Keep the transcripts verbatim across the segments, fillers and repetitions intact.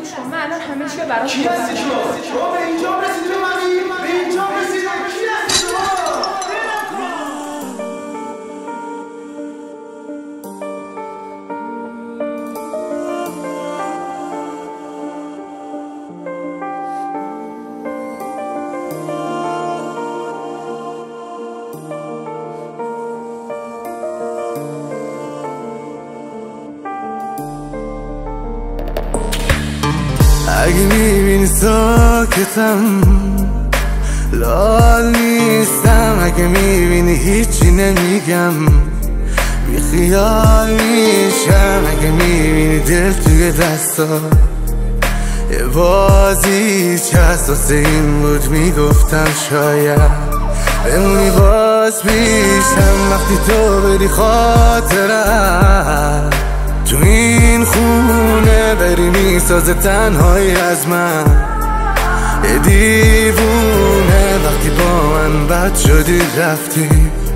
گوش کن، من الان همه چی رو برات کی هستی تو؟ شما به اینجا رسیدی ببری؟ به اینجا رسیدی؟ کی هستی تو؟ اگه میبینی ساکتم لال نیستم، اگه میبینی هیچی نمیگم بی خیال میشم، اگه میبینی دل توی دستا یه بازی چست واسه این بود میگفتم شاید بمونی باز پیشم وقتی تو بری خاطرم تو این خونه بری میسازه تنهایی از من یه دیوونه وقتی با من بد شدی رفتی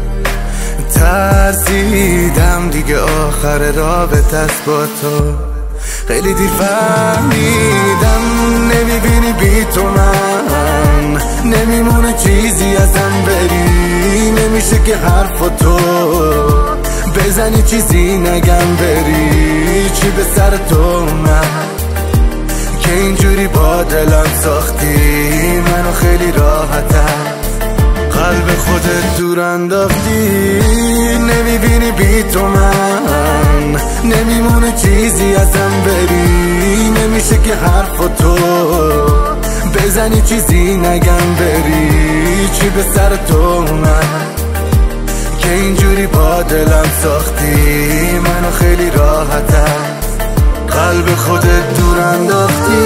ترسیدم دیگه آخر رابطه است با تو خیلی دیر فهمیدم نمیبینی بی تو من نمیمونه چیزی ازم بری نمیشه که حرف تو بزنی چیزی نگم بری چی به سر تو من که اینجوری با دلم ساختی منو خیلی راحتم قلب خودت دور انداختی نمیبینی بی تو من نمیمونه چیزی ازم بری نمیشه که حرف تو بزنی چیزی نگم بری چی به سر تو من که اینجوری با دلم ساختی منو خیلی راحتم قلب خودت دور انداختی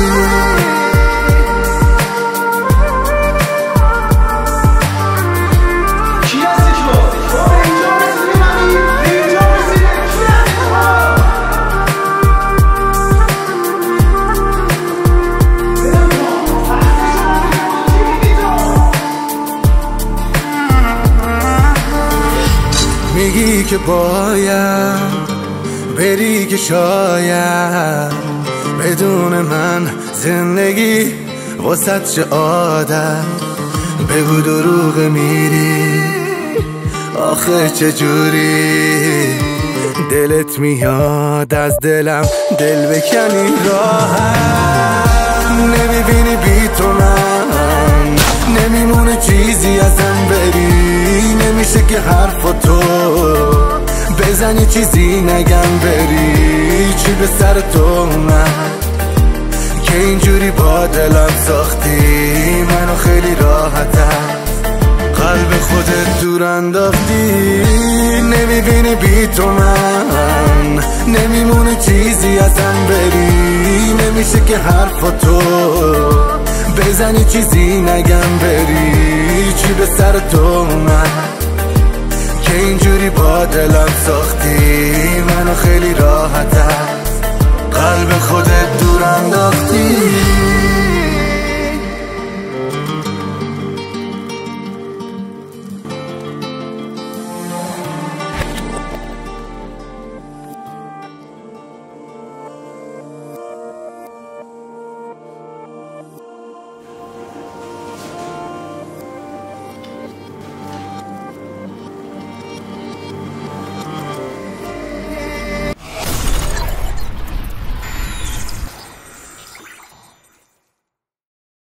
میگی که باید بری که شاید بدون من زندگی واسه چه عادت بگو دروغ میری آخه چجوری دلت میاد از دلم دل بکنی راحت نمیبینی بی تو من نمیمونه چیزی ازم بری نمیشه که حرف تو بزنی چیزی نگم بری چی به سر تو من که اینجوری با دلم ساختی منو خیلی راحتم قلب خودت دور انداختی نمیبینی بی تو من نمیمونه چیزی ازم بری نمیشه که حرف تو بزنی چیزی نگم بری چی به سر تو من که اینجوری با دلم ساختی منو خیلی راحتم قلب خودت دور انداختی